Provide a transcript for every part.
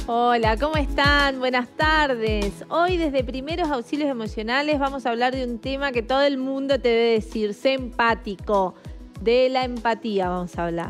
Hola, ¿cómo están? Buenas tardes. Hoy desde Primeros Auxilios Emocionales vamos a hablar de un tema que todo el mundo te debe decir, sé empático. De la empatía vamos a hablar.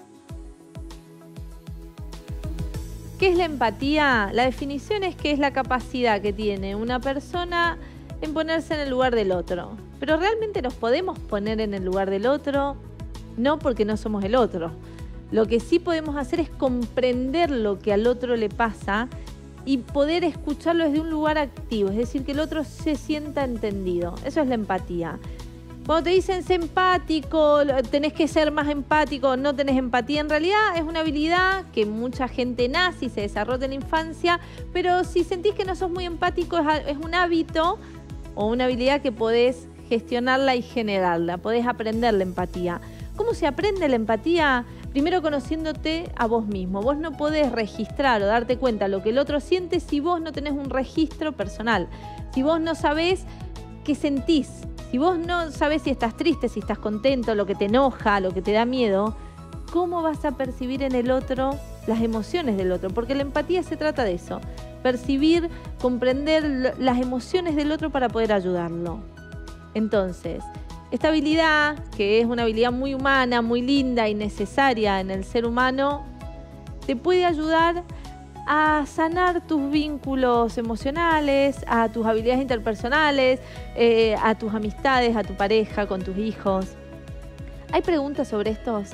¿Qué es la empatía? La definición es que es la capacidad que tiene una persona en ponerse en el lugar del otro. Pero ¿realmente nos podemos poner en el lugar del otro? No, porque no somos el otro. Lo que sí podemos hacer es comprender lo que al otro le pasa y poder escucharlo desde un lugar activo, es decir, que el otro se sienta entendido. Eso es la empatía. Cuando te dicen sé empático, tenés que ser más empático, no tenés empatía, en realidad es una habilidad que mucha gente nace y se desarrolla en la infancia, pero si sentís que no sos muy empático, es un hábito o una habilidad que podés gestionarla y generarla, podés aprender la empatía. ¿Cómo se aprende la empatía? Primero conociéndote a vos mismo. Vos no podés registrar o darte cuenta de lo que el otro siente si vos no tenés un registro personal. Si vos no sabés qué sentís, si vos no sabés si estás triste, si estás contento, lo que te enoja, lo que te da miedo, ¿cómo vas a percibir en el otro las emociones del otro? Porque la empatía se trata de eso. Percibir, comprender las emociones del otro para poder ayudarlo. Entonces, esta habilidad, que es una habilidad muy humana, muy linda y necesaria en el ser humano, te puede ayudar a sanar tus vínculos emocionales, a tus habilidades interpersonales, a tus amistades, a tu pareja, con tus hijos. ¿Hay preguntas sobre estos?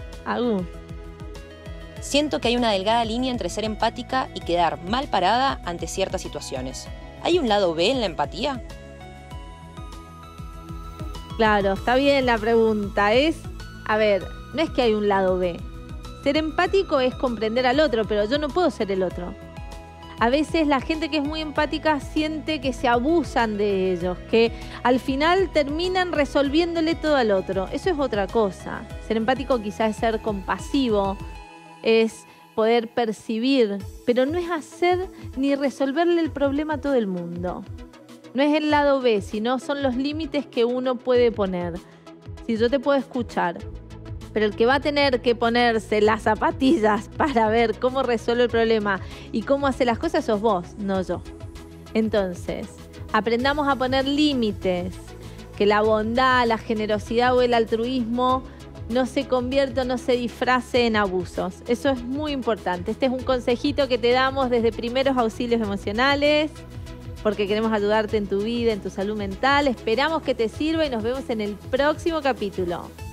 Siento que hay una delgada línea entre ser empática y quedar mal parada ante ciertas situaciones. ¿Hay un lado B en la empatía? Claro, está bien la pregunta. No es que hay un lado B. Ser empático es comprender al otro, pero yo no puedo ser el otro. A veces la gente que es muy empática siente que se abusan de ellos, que al final terminan resolviéndole todo al otro. Eso es otra cosa. Ser empático quizás es ser compasivo, es poder percibir, pero no es hacer ni resolverle el problema a todo el mundo. No es el lado B, sino son los límites que uno puede poner. Si yo te puedo escuchar, pero el que va a tener que ponerse las zapatillas para ver cómo resuelve el problema y cómo hace las cosas sos vos, no yo. Entonces, aprendamos a poner límites, que la bondad, la generosidad o el altruismo no se convierta, no se disfrace en abusos. Eso es muy importante. Este es un consejito que te damos desde Primeros Auxilios Emocionales, porque queremos ayudarte en tu vida, en tu salud mental. Esperamos que te sirva y nos vemos en el próximo capítulo.